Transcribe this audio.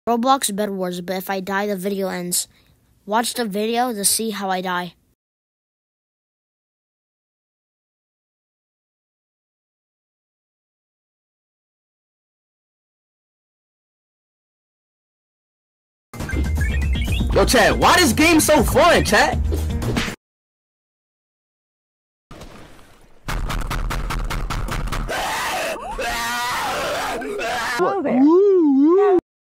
Roblox Bedwars, but if I die, the video ends. Watch the video to see how I die. Yo, chat, why this game so fun, chat? Hello there.